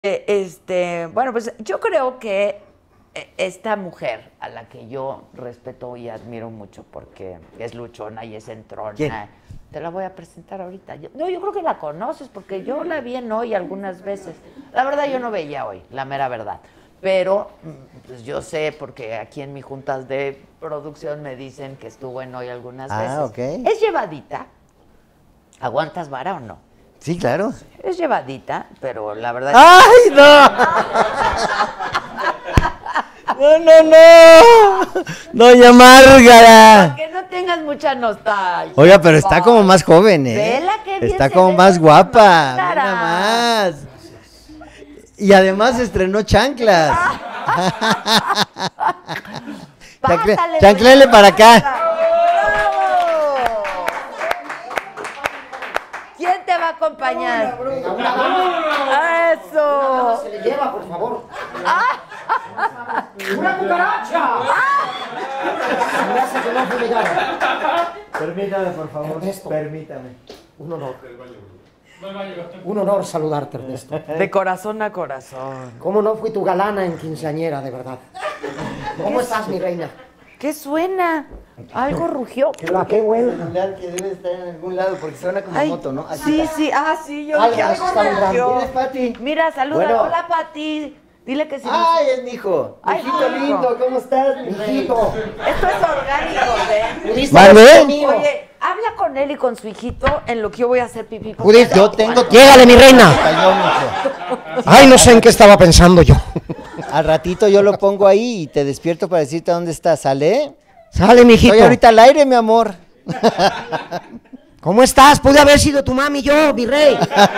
Bueno, pues yo creo que esta mujer a la que yo respeto y admiro mucho porque es luchona y es entrona. ¿Quién? Te la voy a presentar ahorita. Yo creo que la conoces porque yo la vi en Hoy algunas veces. La verdad yo no veía Hoy, la mera verdad. Pero pues yo sé porque aquí en mis juntas de producción me dicen que estuvo en Hoy algunas veces. Ok. Es llevadita. ¿Aguantas vara o no? Sí, claro. Es llevadita, pero la verdad... ¡Ay, no! ¡No, no, no! ¡Doña Márgara! Que no tengas mucha nostalgia. Oiga, pero está como más joven, ¿eh? Vela qué bien está se como ve más Doña guapa. Márgara. Nada más. Y además estrenó chanclas. Pásale, Chanclele Doña para acá. Bravo. ¿Quién te va a acompañar? ¡Eso! Se le lleva, por favor. ¡Una cucaracha! Me hace que no fumigar. Permítame, por favor. Ernesto. Permítame. Un honor. Un honor saludarte, Ernesto. De corazón a corazón. ¿Cómo no fui tu galana en quinceañera, de verdad? ¿Cómo estás, mi reina? ¿Qué suena? Algo rugió. Qué bueno. celular que debe estar en algún lado porque suena como Ay, moto, ¿no? Aquí sí, está. sí, sí, yo Ay, dije, gracias, algo está rugió. ¿Quién es Pati? Mira, saluda. Bueno. Hola, Pati. Dile que sí. ¡Ay, es mi hijo! Ay, Hijito hijo. lindo, ¿cómo estás, mi rey? Hijito. Esto es orgánico, ¿ven? ¿Pudiste ¿Mande? haber sido conmigo? Oye, habla con él y con su hijito en lo que yo voy a hacer pipí. ¿Pudiste? Yo tengo... Llégale, mi reina. Cayó, mijo. Ay, no sé en qué estaba pensando yo. Al ratito yo lo pongo ahí y te despierto para decirte dónde estás, ¿sale? Sale, mijito. Estoy ahorita al aire, mi amor. ¿Cómo estás? Pude haber sido tu mami yo, mi rey.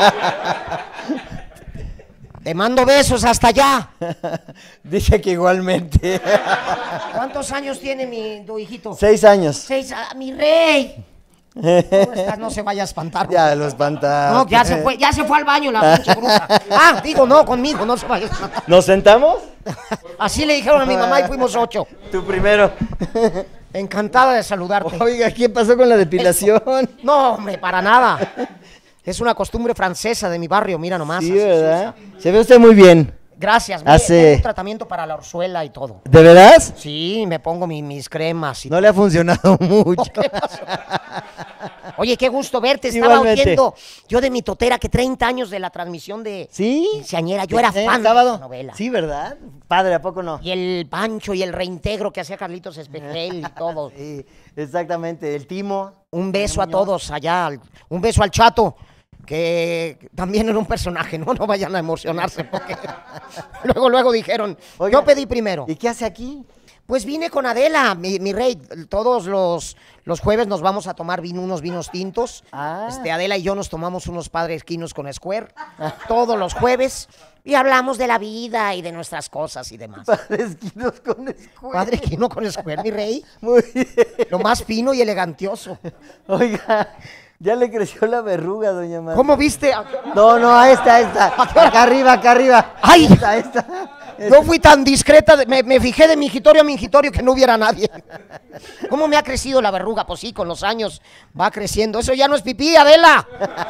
Te mando besos hasta allá. Dice que igualmente. ¿Cuántos años tiene tu hijito? 6 años. 6. Mi rey. ¿Cómo estás? No se vaya a espantar. Ya lo espantaste. No, ya se fue al baño la pinche bruja. Digo, no, conmigo, no se vaya a espantar. ¿Nos sentamos? Así le dijeron a mi mamá y fuimos 8. Tú primero. Encantada de saludarte. Oiga, ¿qué pasó con la depilación? No, hombre, para nada. Es una costumbre francesa de mi barrio, mira nomás. Sí, así se ¿verdad? usa. Se ve usted muy bien. Gracias, Hace- tengo un tratamiento para la orzuela y todo. ¿De verdad? Sí, me pongo mis cremas y No le ha funcionado mucho. ¿Qué pasó? Oye, qué gusto verte. Estaba Igualmente. oyendo yo de mi totera que 30 años de la transmisión de ¿Sí? quinceañera. Yo era fan de sábado. esa novela. Sí, ¿verdad? Padre, ¿a poco no? Y el Pancho y el reintegro que hacía Carlitos Espejel y todo. Sí, exactamente. El timo. Un beso a todos allá. Un beso al Chato, que también era un personaje, ¿no? No vayan a emocionarse porque luego dijeron, Oiga, yo pedí primero. ¿Y qué hace aquí? Pues vine con Adela, mi rey. Todos los jueves nos vamos a tomar unos vinos tintos. Ah. Adela y yo nos tomamos unos padres quinos con Square todos los jueves y hablamos de la vida y de nuestras cosas y demás. Padres quinos con escuela. Padre quino con Square, mi rey. Muy bien. Lo más fino y elegantioso. Oiga, ya le creció la verruga, doña María. ¿Cómo viste? No, ahí está. Acá arriba. ¡Ay! Esta. Yo fui tan discreta, me fijé de mingitorio a mingitorio que no hubiera nadie. ¿Cómo me ha crecido la verruga? Pues sí, con los años va creciendo. Eso ya no es pipí, Adela.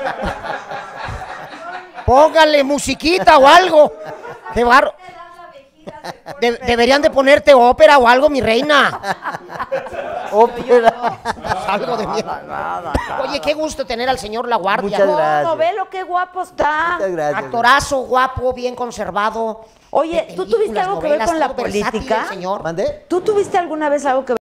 Póngale musiquita o algo. Qué barro. Deberían de ponerte ópera o algo, mi reina. Ópera. Algo de mierda. Oye, qué gusto tener al señor La Guardia. Muchas gracias. No, ve lo que guapo está. Muchas gracias. Actorazo, guapo, bien conservado. Oye, De ¿tú tuviste películas, algo que ver novelas, con la todo versátil, política? el señor. ¿Mandé? ¿Tú tuviste alguna vez algo que ver